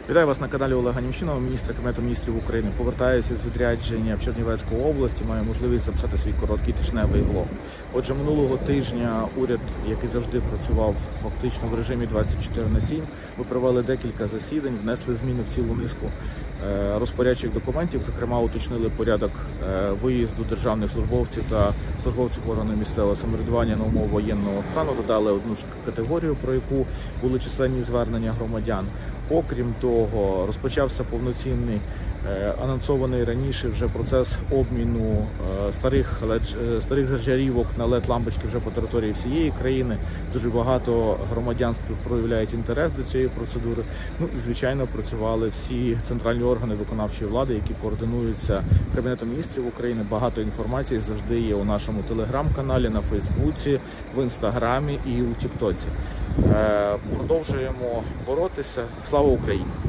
Вітаю вас на каналі Олега Німчинова, міністра Кабінету міністрів України. Повертаюся з відрядження в Чернівецьку область, маю можливість записати свій короткий тижневий влог. Отже, минулого тижня уряд, який завжди працював фактично в режимі 24/7, ми провели декілька засідань, внесли зміни в цілу низку розпорядчих документів, зокрема уточнили порядок виїзду державних службовців та службовців органів місцевого самоврядування на умови воєнного стану, додали одну ж категорію, про яку були численні звернення громадян. Окрім того, розпочався повноцінний, анонсований раніше вже процес обміну старих жарівок на LED-лампочки вже по території всієї країни. Дуже багато громадян проявляють інтерес до цієї процедури. Ну і, звичайно, працювали всі центральні органи виконавчої влади, які координуються Кабінетом міністрів України. Багато інформації завжди є у нашому телеграм-каналі, на Фейсбуці, в Інстаграмі і у Тіктоці. Продовжуємо боротися. Слава Україні!